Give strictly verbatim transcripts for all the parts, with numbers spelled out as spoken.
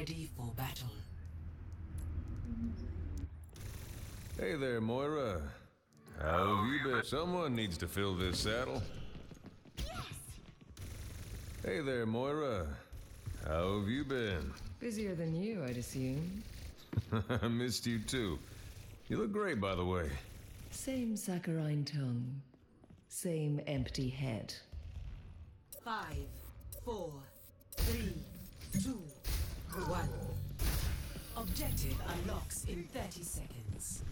Ready for battle. Hey there, Moira. How have you been? Someone needs to fill this saddle. Yes! Hey there, Moira. How have you been? Busier than you, I'd assume. I missed you too. You look great, by the way. Same saccharine tongue. Same empty head. Five, four, three, two, one. Objective unlocks in thirty seconds.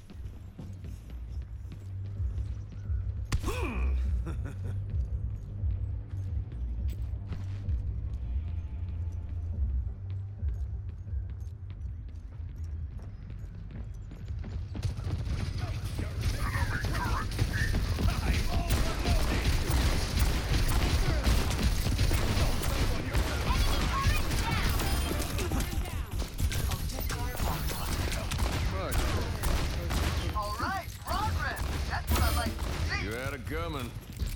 Coming.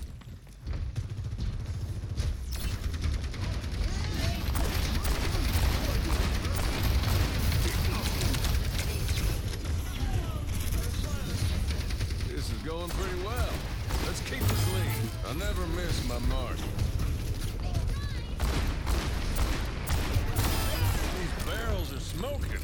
This is going pretty well. Let's keep this lead. I'll never miss my mark. These barrels are smoking.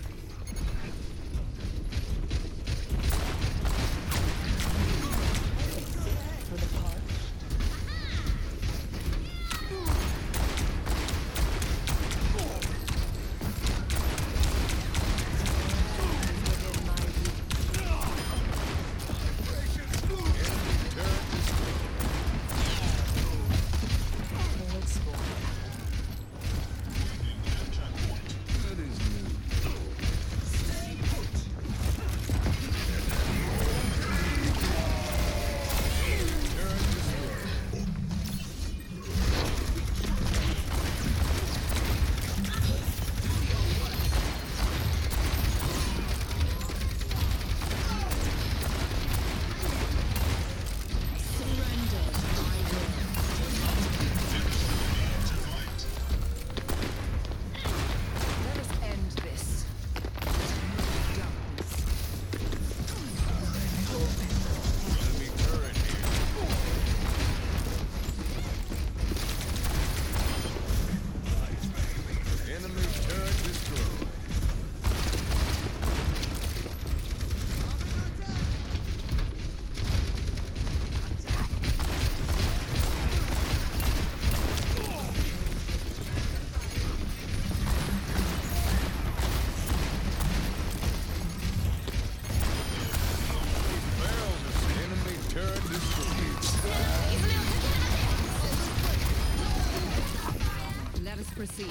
Proceed.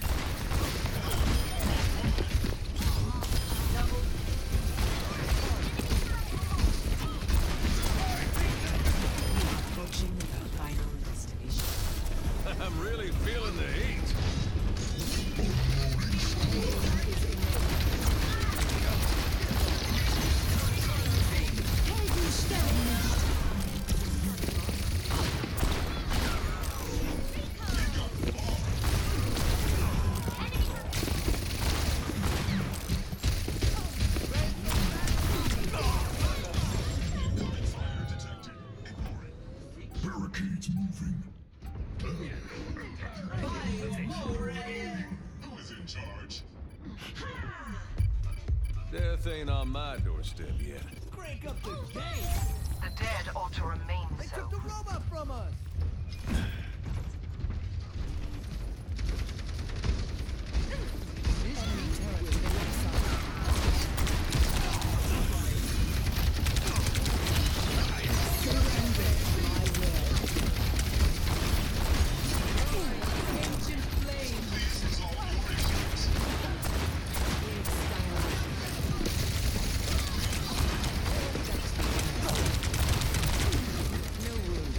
Approaching the final destination. I'm really feeling the heat. Barricades moving. Who is in charge? Death ain't on my doorstep yet. Crank up the game! The dead ought to remain They so. took the robot from us! No wounds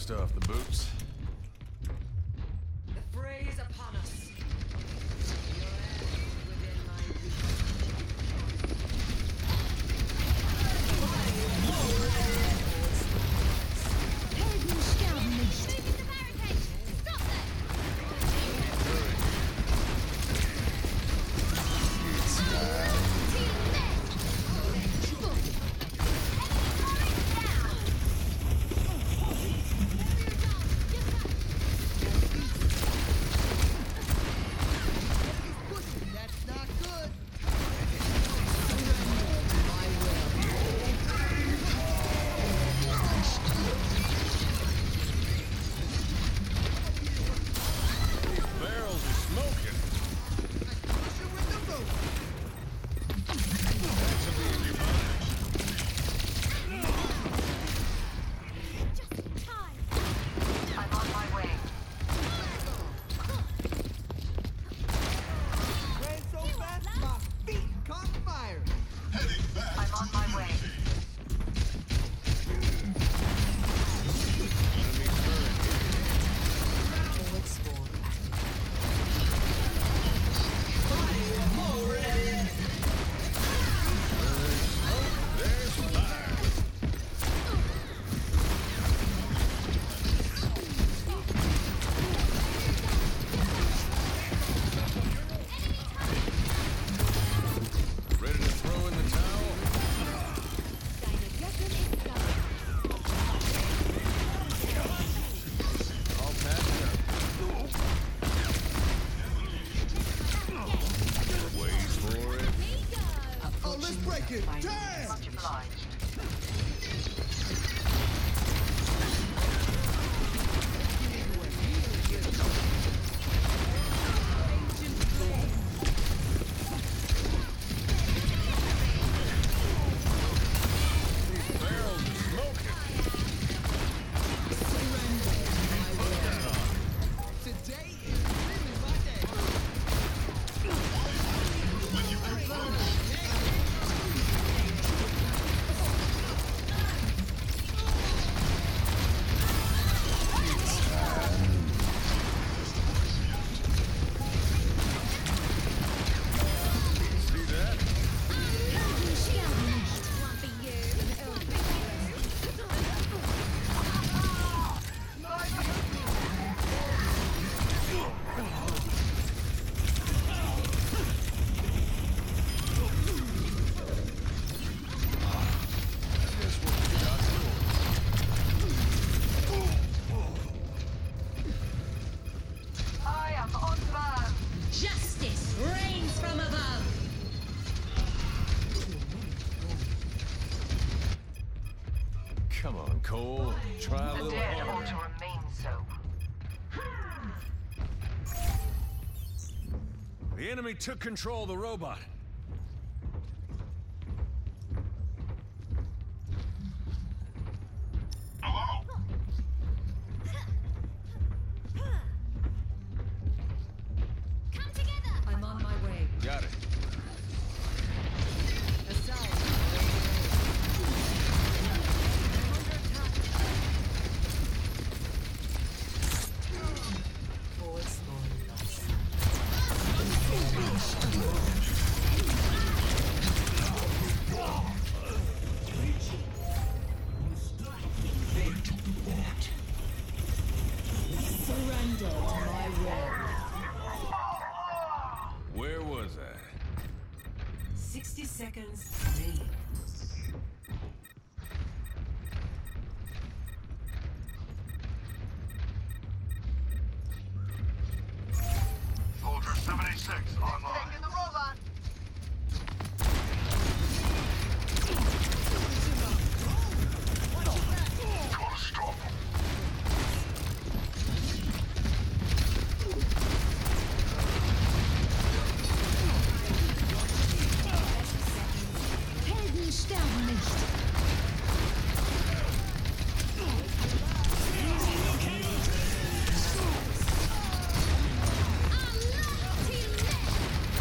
dust off the boots. The fray is upon us. Your end is within my reach. Helden sterben nicht. Moving the barricade. Stop them. That's not good. Barrels are smoking. Push it with the rope. Just in time. I'm on my way. Ran so fast, my feet caught fire. I'm on my way. Forward spawn There's fire. Ready to throw in the towel? Deine Göttin ist da. All patched up. Wait for it. Oh, let's break it. Damn! Much obliged. Barrels are smoking. Today is really my day. See that? Helden sterben nicht. One for you and all for Guess what we got I am on burn. Justice reigns from above. Come on, Cole. Try a The little dead harder. ought to remain so. The enemy took control of the robot. Come together. I'm on my way. Got it. forward spawn lost. Surrender to my will. Where was that? Sixty seconds remaining. Soldier seventy-six online. Taking the robot. Gotta stop him. Helden sterben nicht. Allah,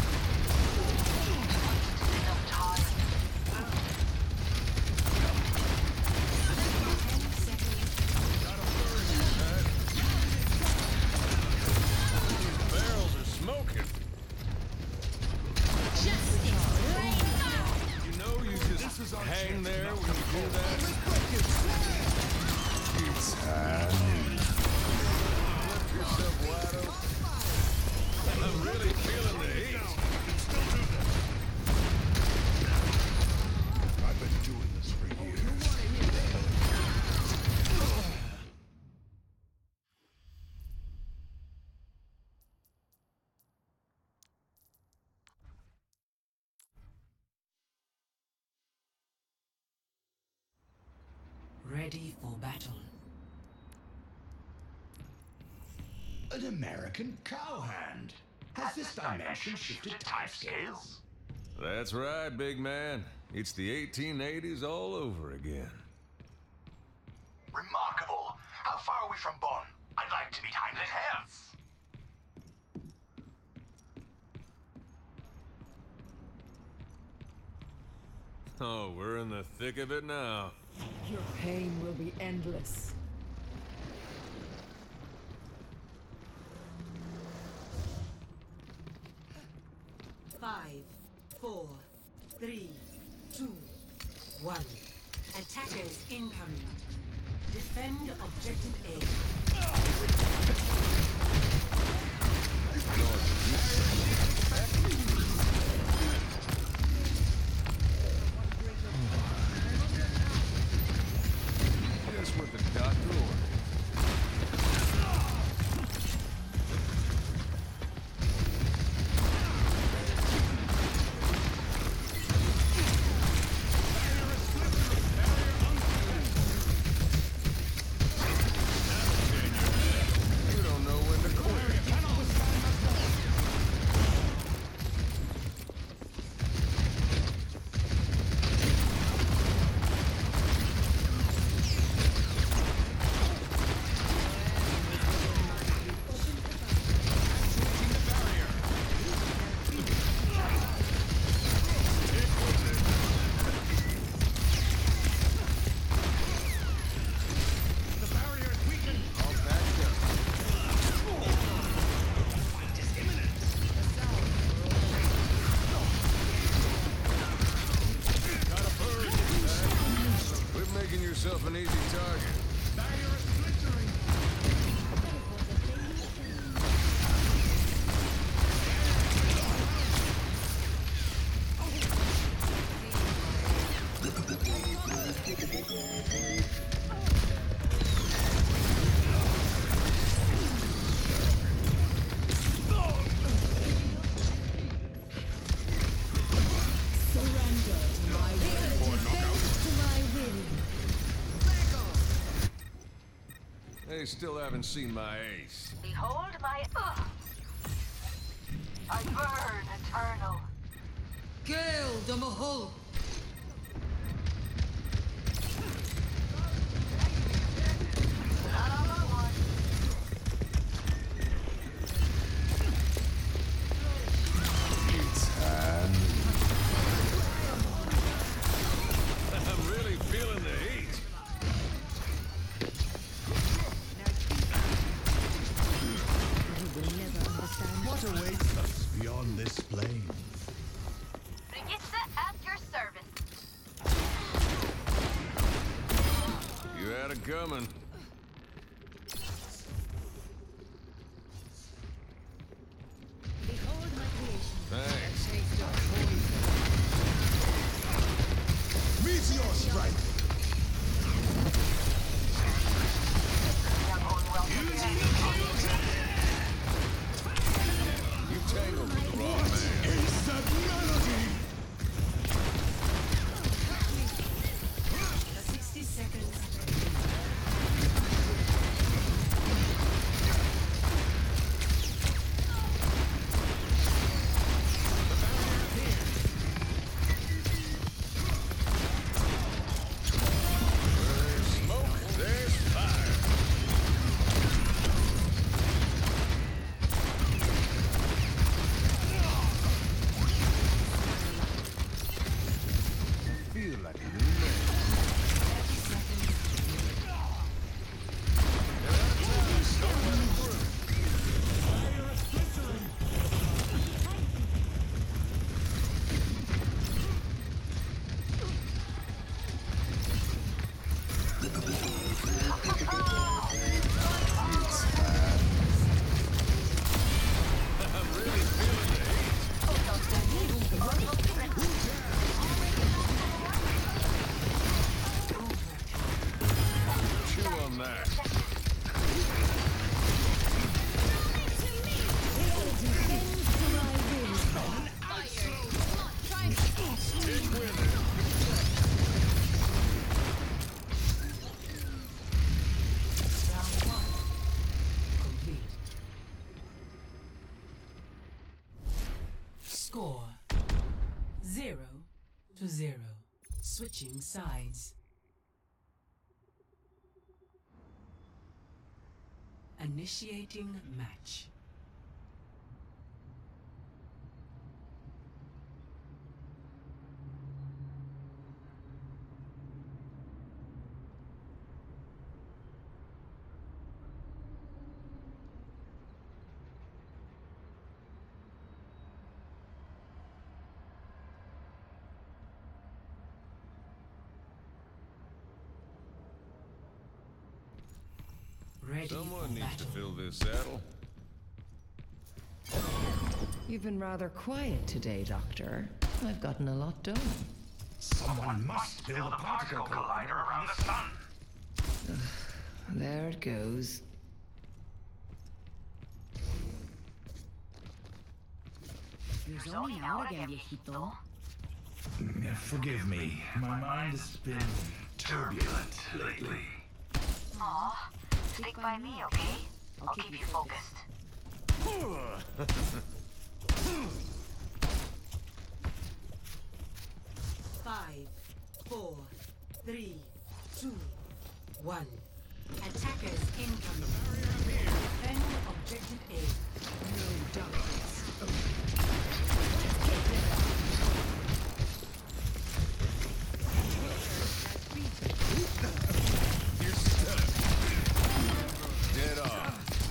Ready for battle. An American cowhand. Has this dimension shifted timescales? That's right, big man. It's the eighteen eighties all over again. Remarkable. How far are we from Bonn? I'd like to meet Heinrich Hertz. Oh, we're in the thick of it now. Your pain will be endless. Five, four, three, two, one. Attackers incoming. Defend objective A. Just what the doctor ordered. You don't know when to quit. Quit making yourself an easy target. Surrender to my will. To my will. They still haven't seen my ace. Behold my. Ugh. I burn eternal. Gale the Mahul. Not all at once. I'm really feeling the heat. You will never understand. What awaits us beyond this plane? Brigitte at your service. You had it coming. Behold my creation. Thanks. Meteor strike! Young old welcome. You tangled with the wrong man. Is that melody? The sixty seconds. zero. Switching sides. Initiating match. Ready Someone for needs to battle. fill this saddle. You've been rather quiet today, Doctor. I've gotten a lot done. Someone must build a particle collider around the sun. There it goes. You're zoning out again, viejito. Forgive me, my mind has been turbulent lately. Aw, stick by me, okay? I'll keep you focused. Five, four, three, two, one. Attackers incoming. Defend objective A. No darkness. You're stuck. Dead on.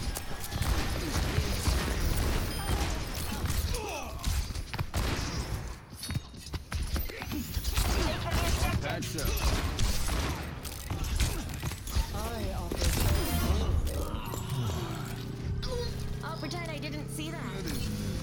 Patch up. I'll pretend I didn't see that. That isn't